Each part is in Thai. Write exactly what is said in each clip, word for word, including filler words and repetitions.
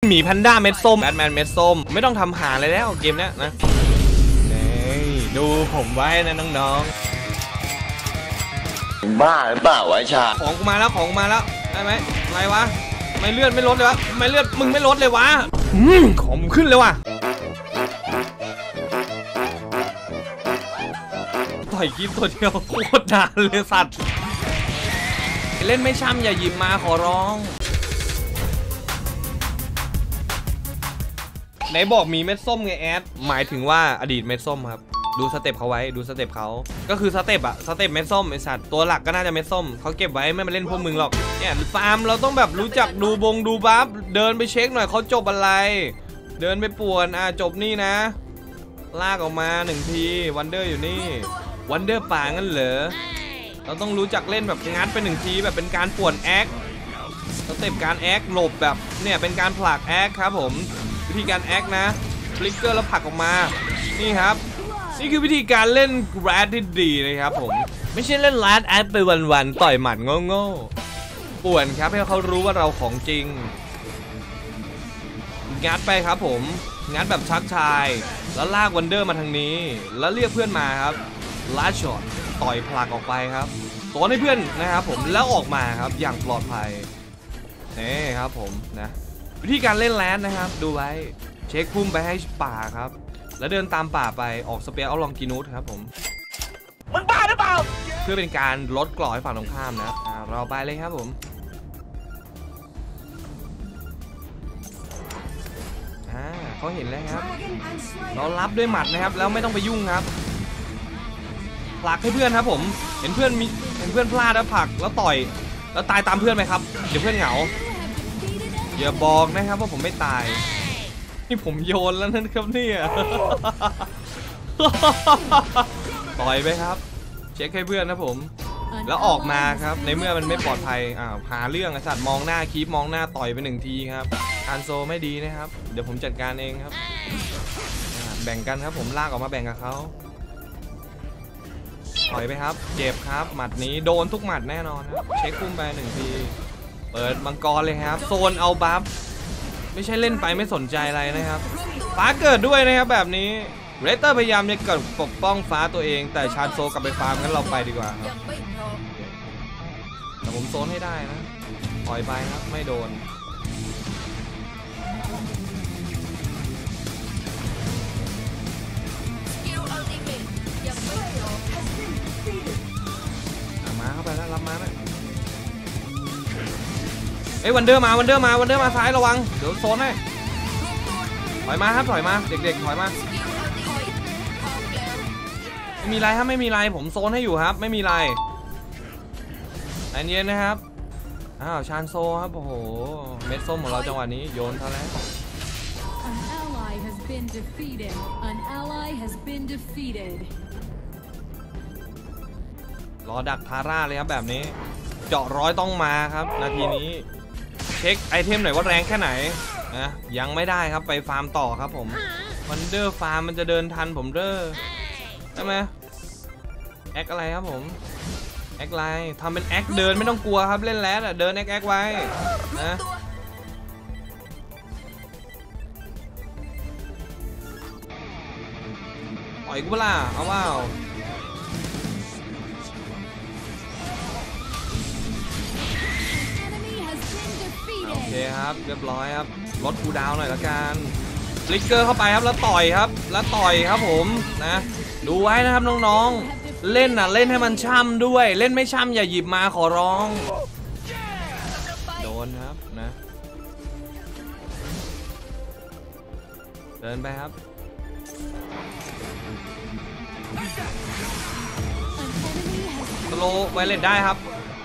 หมีแพนด้าเม็ดส้มแบทแมนเม็ดส้มไม่ต้องทำหาอะไรแล้วเกมเนี้ยนะนี่ดูผมไว้นะน้องๆบ้าหรือเปล่าวะชาของกูมาแล้วของกูมาแล้วได้ไหมอะไรวะไม่เลือดไม่ลดเลยวะไม่เลือดมึงไม่ลดเลยวะอืมของมึงขึ้นเลยวะต่อยคลิปตัวเดียวโคตรนานเลยสัตว์เล่นไม่ช่ำอย่าหยิบมาขอร้องไหนบอกมีเม็ดส้มไงแอดหมายถึงว่าอดีตเม็ดส้มครับดูสเต็ปเขาไว้ดูสเต็ปเขาก็คือสเต็ปอะสเต็ปเม็ดส้มไอสัตว์ตัวหลักก็น่าจะเม็ดส้มเขาเก็บไว้ไม่มาเล่นพวกมึงหรอกเนี่ยฟาร์มเราต้องแบบรู้จักดูบงดูบัฟเดินไปเช็คหน่อยเขาจบอะไรเดินไปป่วนอ่ะจบนี่นะลากออกมาหนึ่งทีวันเดอร์อยู่นี่วันเดอร์ป่างั้นเหรอเราต้องรู้จักเล่นแบบงัดไปหนึ่งทีแบบเป็นการป่วนแอคสเต็ปการแอคหลบแบบเนี่ยเป็นการผลักแอคครับผมวิธีการแอคนะฟลิกเกอร์แล้วผลักออกมานี่ครับนี่คือวิธีการเล่นแรดที่ดีนะครับผมไม่ใช่เล่นแรดแอดไปวันๆต่อยหมัดโง่ๆป่วนครับให้เขารู้ว่าเราของจริงงัดไปครับผมงัดแบบชักชายแล้วลากวันเดอร์มาทางนี้แล้วเรียกเพื่อนมาครับลาช็อตต่อยผลักออกไปครับตัวให้เพื่อนนะครับผมแล้วออกมาครับอย่างปลอดภัยนี่ครับผมนะวิธีการเล่นแรดนะครับดูไว้เช็คพุ่มไปให้ป่าครับแล้วเดินตามป่าไปออกสเปียร์เอาลองกินูสครับผมมันบ้าหรือเปล่าเพื่อเป็นการลดกรอให้ฝั่งตรงข้ามนะอ่าเราไปเลยครับผมอ่าเขาเห็นแล้วครับเรารับด้วยหมัดนะครับแล้วไม่ต้องไปยุ่งครับผลักให้เพื่อนครับผมเห็นเพื่อนมีเห็นเพื่อนพลาดแล้วผลักแล้วต่อยแล้วตายตามเพื่อนไหมครับเดี๋ยวเพื่อนเหงาอย่าบอกนะครับว่าผมไม่ตายนี่ผมโยนแล้วนะครับเนี่ยต่อยไปครับเช็คให้เพื่อนนะผมแล้วออกมาครับในเมื่อมันไม่ปลอดภัยอ่าหาเรื่องไอ้สัตว์มองหน้าคีปมองหน้าต่อยไปหนึ่งทีครับการโซไม่ดีนะครับเดี๋ยวผมจัดการเองครับแบ่งกันครับผมลากออกมาแบ่งกับเขาต่อยไปครับเจ็บครับหมัดนี้โดนทุกหมัดแน่นอนครับเช็คคุ้มไปหนึ่งทีเปิดมังกรเลยครับโซนเอาบัฟไม่ใช่เล่นไปไม่สนใจอะไรนะครับฟ้าเกิดด้วยนะครับแบบนี้เรเตอร์พยายามจะเกิดปกป้องฟ้าตัวเองแต่ชาร์โซกลับไปฟาร์มงั้นเราไปดีกว่าครับแต่ผมโซนให้ได้นะปล่อยไปครับไม่โดนมาเข้าไปแล้วรับมาไหมเอ้ยวันเดอร์มาวันเดอร์มาวันเดอร์มาซ้ายระวังเดี๋ยวโซนให้ถอยมาครับถอยมาเด็กๆถอยมาไม่มีไรครับไม่มีไรผมโซนให้อยู่ครับไม่มีไรใจเย็นนะครับอ้าวชานโซครับโอ้โหเม็ดส้มของเราจังหวะนี้โยนเขาแล้วรอดักทาร่าเลยครับแบบนี้เจาะร้อยต้องมาครับนาทีนี้เช็คไอเทมหน่อยว่าแรงแค่ไหนนะยังไม่ได้ครับไปฟาร์มต่อครับผมวันเดอร์ฟาร์มมันจะเดินทันผมเด้อใช่ไหมแอคอะไรครับผมแอคไลน์ทำเป็นแอคเดินไม่ต้องกลัวครับเล่นแล้วเดินแอคแอคไว้นะปล่อยกูเปล่าเอาว่าโอเคครับเรียบร้อยครับลดคูลดาวน์หน่อยละกันฟลิกเกอร์เข้าไปครับแล้วต่อยครับแล้วต่อยครับผมนะดูไว้นะครับน้องๆเล่นน่ะเล่นให้มันช่ำด้วยเล่นไม่ช่ำอย่าหยิบมาขอร้องโดนครับนะเดินไปครับสโลว์ไวเลตได้ครับ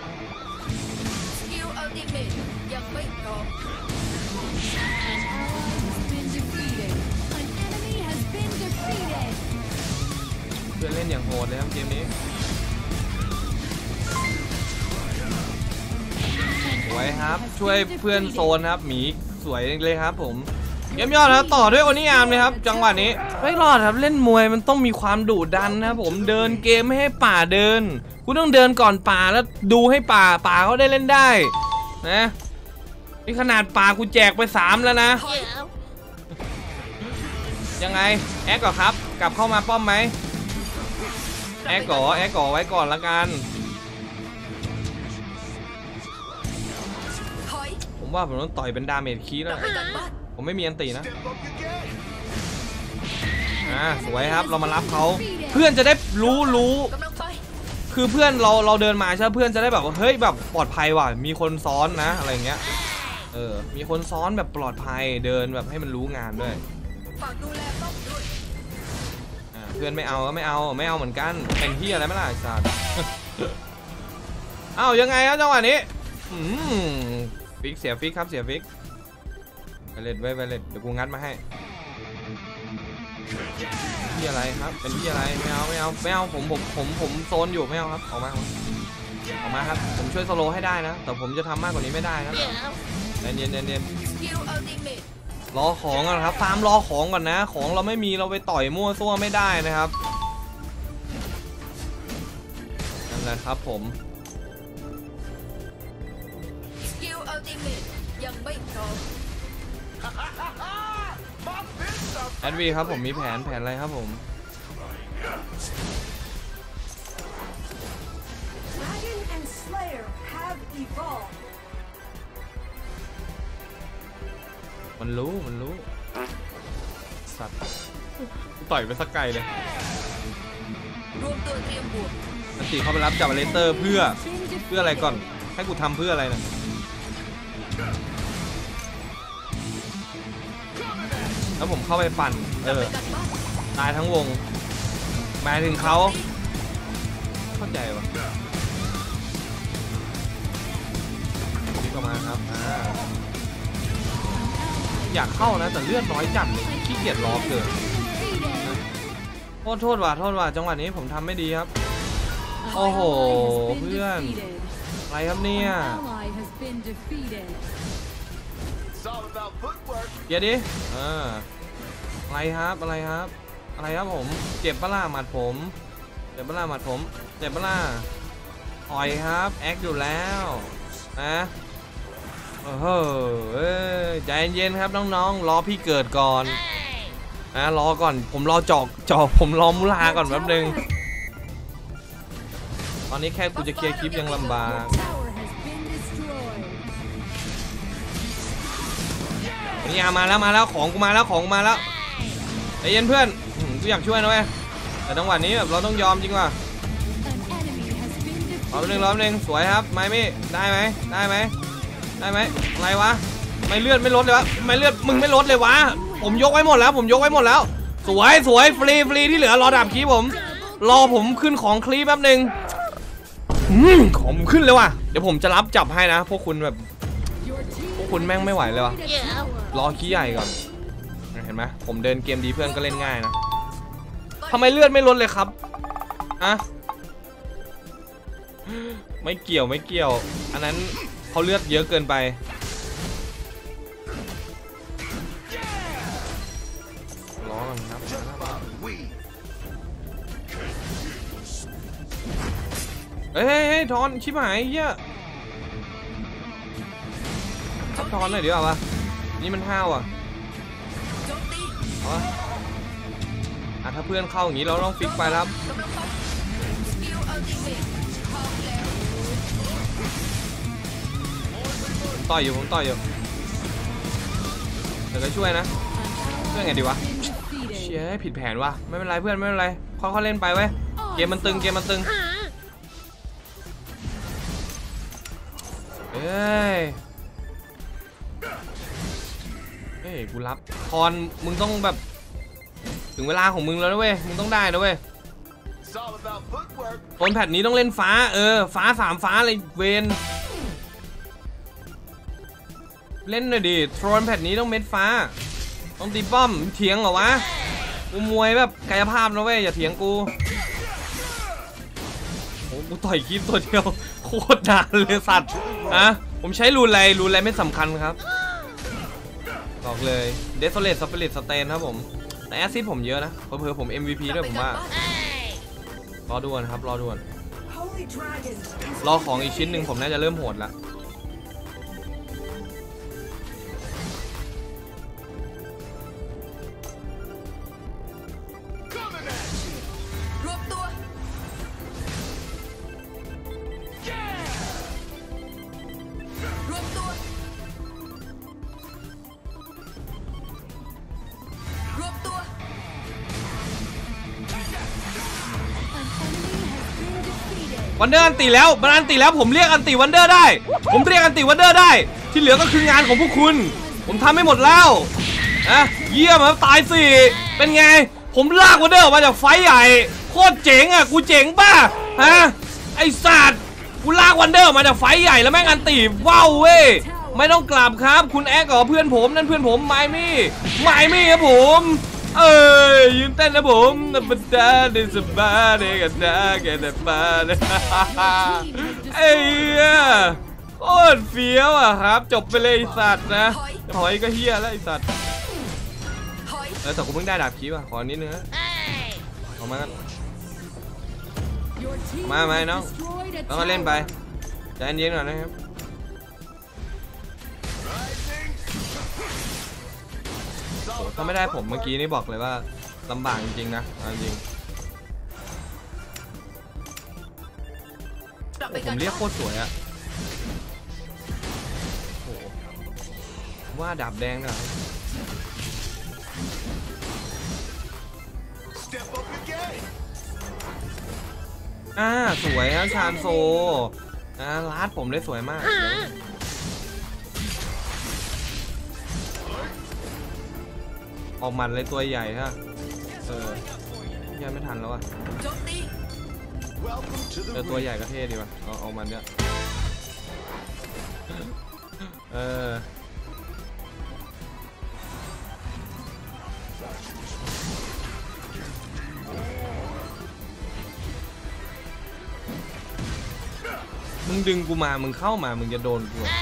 เพื่อนเล่นอย่างโหดเลยครับเกมนี้สวยครับช่วยเพื่อนโซนครับหมีสวยเลยครับผมเยี่ยมยอดครับต่อด้วยโอนิอามเลยครับจังหวะนี้ไม่รอดครับเล่นมวยมันต้องมีความดุดันนะครับผมเดินเกมไม่ให้ป่าเดินคุณต้องเดินก่อนป่าแล้วดูให้ป่าป่าเขาได้เล่นได้นะจนี่ขนาดปลากูแจกไปสามแล้วนะยังไงแอคก่อครับกลับเข้ามาป้อมไหมแอคก่อแอคก่อไว้ก่อนละกันผมว่าผมต้องต่อยเป็นดาเมจคีย์แล้วผมไม่มีอันตีนะอ่าสวยครับเรามารับเขาเพื่อนจะได้รู้รู้คือเพื่อนเราเราเดินมาใช่เพื่อนจะได้แบบว่าเฮ้ยแบบปลอดภัยว่ะมีคนซ้อนนะอะไรเงี้ยเออมีคนซ้อนแบบปลอดภัยเดินแบบให้มันรู้งานด้วยเพื่อนไม่เอาก็ไม่เอาไม่เอาเหมือนกันเป็นที่อะไรไม่ล่ะสัตว์ เอ้ายังไงครับจังหวะนี้ฟิกเสียฟิกครับเสียฟิกไปเล็ดไว้ไปเล็ดเดี๋ยวกูงัดมาให้ที่อะไรครับเป็นที่อะไรไม่เอาไม่เอาไม่เอาผมผมผมผมโซนอยู่ไม่เอาครับออกมาออกมาครับผมช่วยสโลให้ได้นะแต่ผมจะทำมากกว่านี้ไม่ได้นะเย็นเย็นเย็นเย็นรอของก่อนครับฟาร์มรอของก่อนนะของเราไม่มีเราไปต่อยมั่วซั่วไม่ได้นะครับนั่นแหละครับผมยังไม่พร้อมแอดวีครับผมมีแผนแผนอะไรครับผมมันรู้มันรู้สัตว์ต่อยไปสักไกลเลยรวมตัวเตรียมบวกอันตีเขาไปรับจับเลเตอร์เพื่อเพื่ออะไรก่อนให้กูทำเพื่ออะไรนะแล้วผมเข้าไปปั่นเออตายทั้งวงหมายถึงเขาเข้าใจปะนี่ก็มาครับอ่าอยากเข้านะแต่เลือดน้อยจัดเลยขี้เกียจรอเกินโทษโทษว่ะโทษว่ะจังหวะนี้ผมทำไม่ดีครับโอ้โหเพื่อนอะไรครับเนี่ยเดี๋ยวดิเอออะไรครับอะไรครับอะไรครับผมเจ็บปะล่ะหมัดผมเจ็บปะล่ะหมัดผมเจ็บปะล่ะอ่อยครับแอคอยู่แล้วนะโอ้โหใจเย็นๆครับน้องๆรอพี่เกิดก่อนนะรอก่อนผมรอจอกจอกผมรอมุลาก่อนแป๊บนึงตอนนี้แค่กูจะเคลียร์คลิปยังลำบากนี่มาแล้วมาแล้วของกูมาแล้วของมาแล้วใจเย็นเพื่อนกูอยากช่วยนะเว้ยแต่จังหวะนี้แบบเราต้องยอมจริงว่ะรอบหนึ่งรอบหนึ่งสวยครับไม่ไม่ได้ไหมได้ไหมได้ไหมอะไรวะไม่เลือดไม่ลดเลยวะไม่เลือดมึงไม่ลดเลยวะผมยกไว้หมดแล้วผมยกไว้หมดแล้วสวยสวยฟรีฟรีที่เหลือรอดับคีผมรอผมขึ้นของคลีแป๊บหนึ่งของขึ้นเลยว่ะเดี๋ยวผมจะรับจับให้นะพวกคุณแบบพวกคุณแม่งไม่ไหวเลยวะรอขี้ใหญ่ก่อนเห็นไหมผมเดินเกมดีเพื่อนก็เล่นง่ายนะทำไมเลือดไม่ลดเลยครับอะไม่เกี่ยวไม่เกี่ยวอันนั้นเขาเลือดเยอะเกินไปรอก่อนครับเฮ้ยเฮ้ยทอนชิบหายเหี้ยทับทอนหน่อยดีกว่าวะนี่มันห้าวอ่ะอ๋ออ่ะถ้าเพื่อนเข้าอย่างนี้เราต้องฟิกไปครับผมต่อยอยู่ผมต่อยอยู่เดี๋ยวก็ช่วยนะช่วยไงดีวะเชี่ยผิดแผนวะไม่เป็นไรเพื่อนไม่เป็นไรค่อยๆเล่นไปเว้ยเกมมันตึงเกมมันตึงเอ้ยเฮ้ยกูรับทอนมึงต้องแบบถึงเวลาของมึงแล้วนะเว้ยมึงต้องได้นะเว้ยต้นแพทนี้ต้องเล่นฟ้าเออฟ้าสามฟ้าเลยเวนเล่นหน่อยดิโทนแพทนี้ต้องเม็ดฟ้าต้องตีป้อมเถียงเหรอวะกูมวยแบบกายภาพนะเว้ยอย่าเถียงกูโอ้กูต่อยคลิปตัวเดียวโคตรนานเลยสัตว์อะผมใช้รูนอะไรรูนอะไรไม่สำคัญครับบอกเลยเดสโซเลตสปิริตสเตนครับผมแต่แอซซิดผมเยอะนะเพิ่มผม เอ็ม วี พี ด้วยผมว่ารอด่วนครับรอด่วนรอของอีกชิ้นหนึ่งผมน่าจะเริ่มโหดละวันเดอร์อันติแล้วมันอันติแล้วผมเรียกอันติวันเดอร์ได้ผมเรียกอันติวันเดอร์ได้ที่เหลือก็คืองานของพวกคุณผมทำให้หมดแล้วนะเยี่ยมครับตายสี่เป็นไงผมลากวันเดอร์ออกมาจากไฟใหญ่โคตรเจ๋งอ่ะกูเจ๋งป่ะฮะไอ้สัตว์กูลากวันเดอร์ออกมาจากไฟใหญ่แล้วแม่งอันติว้าวเว้ยไม่ต้องกลับครับคุณแอ๊กกับเพื่อนผมนั่นเพื่อนผมไมมี่ไมมี่ครับผมเอ้ยยืนเต้นนะผมนับดาเดสบาเดกันดาแกเดบาเดไอ้เหี้ยโคตรเฟี้ยวอ่ะครับจบไปเลยไอ้สัตว์นะถอยก็เฮี้ยแล้วไอ้สัตว์แล้วแต่กูเพิ่งได้ดาบคีบอ่ะขอนิดนึงนะเอามากันมาไหมน้องต้องมาเล่นไปใจเย็นๆหน่อยนะครับถ้าไม่ได้ผมเมื่อกี้นี่บอกเลยว่าลำบากจริงๆนะจริงผมเรียกโคตรสวยอะโอ้ว่าดาบแดงนะอ่าสวยครับชานโซอ่าลาดผมได้สวยมากออกมันเลยตัวใหญ่ฮะเออยังไม่ทันแล้วอ่ะเออตัวใหญ่ก็เท่ดีว่ะเอาเอามันเนี่ยเออมึงดึงกูมามึงเข้ามามึงจะโดนกู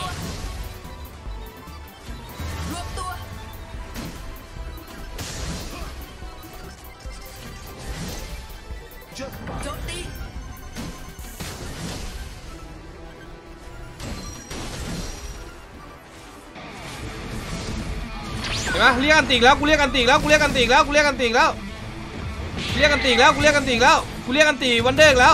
เห็นไหมเรียกกันติกแล้วกูเรียกกันติกแล้วกูเรียกกันติกแล้วกูเรียกกันติกแล้วเรียกกันติกแล้วกูเรียกกันติกแล้วกูเรียกกันติวันเดอร์แล้ว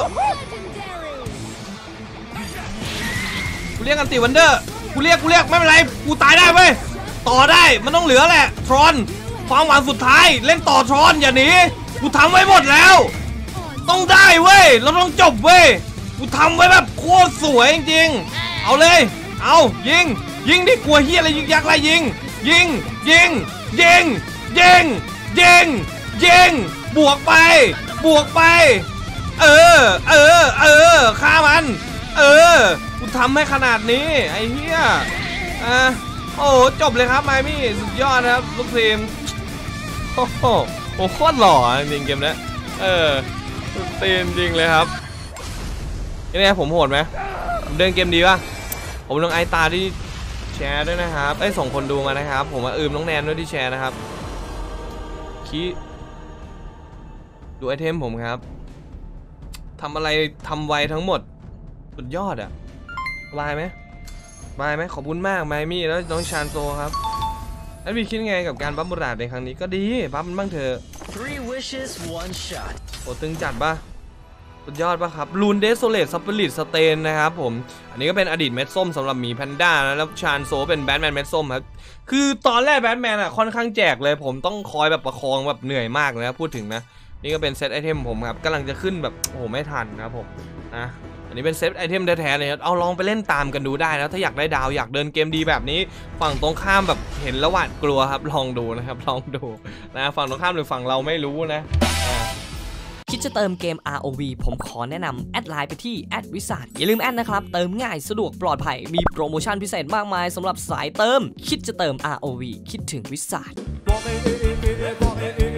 กูเรียกกันติวันเดอร์กูเรียกกูเรียกไม่เป็นไรกูตายได้เว้ยต่อได้มันต้องเหลือแหละทรอนความหวังสุดท้ายเล่นต่อทรอนอย่าหนีกูทำไว้หมดแล้วต้องได้เว้ยเราต้องจบเว้ยกูทำไว้แบบโคตรสวยจริงๆเอาเลยเอายิงยิงดิกลัวเฮียอะไรยิงยักษ์อะไรยิงยิงยิงยิงยิงยิงยิงบวกไปบวกไปเออเออเออฆ่ามันเออกูทำให้ขนาดนี้ไอ้เหี้ยอ่ะโอ้จบเลยครับไมมี่สุดยอดนะครับลูกทีมโอ้โหโคตรหล่อจริงเกมนี้เออสุดตีนจริงเลยครับยังไงผมโหดไหมเดินเกมดีป่ะผมลงไอตาที่แชร์ด้วยนะครับไอ้ส่งคนดูมานะครับผมมาอืมน้องแนนด้วยที่แชร์นะครับคีดูไอเทมผมครับทำอะไรทำไวทั้งหมดสุดยอดอะบายไหมบายไหมขอบคุณมากไมมี่แล้วน้องชานโซครับแล้วพี่คิดไงกับการบัฟบูราดในครั้งนี้ก็ดีบัฟมันบ้างเถอะ Three wishes, one shot โอ้ตึงจัดป่ะสุดยอดป่ะครับลูนเดสโซเลตสปิริตสเตนนะครับผมอันนี้ก็เป็นอดีตเม็ดส้มสำหรับหมีแพนด้านะแล้วชานโซเป็นแบทแมนเม็ดส้มครับคือตอนแรกแบทแมนอ่ะค่อนข้างแจกเลยผมต้องคอยแบบประคองแบบเหนื่อยมากนะพูดถึงนะนี่ก็เป็นเซตไอเทมผมครับกำลังจะขึ้นแบบโอ้โหไม่ทันนะครับผมนะอันนี้เป็นเซตไอเทมแท้ๆเลยครับเอาลองไปเล่นตามกันดูได้นะถ้าอยากได้ดาวอยากเดินเกมดีแบบนี้ฝั่งตรงข้ามแบบเห็นแล้วหวาดกลัวครับลองดูนะครับลองดูนะฝั่งตรงข้ามหรือฝั่งเราไม่รู้นะคิดจะเติมเกม อาร์ โอ วี ผมขอแนะนำแอดไลน์ไปที่แอดวิสาดอย่าลืมแอดนะครับเติมง่ายสะดวกปลอดภัยมีโปรโมชั่นพิเศษมากมายสำหรับสายเติมคิดจะเติม อาร์ โอ วี คิดถึงวิสาด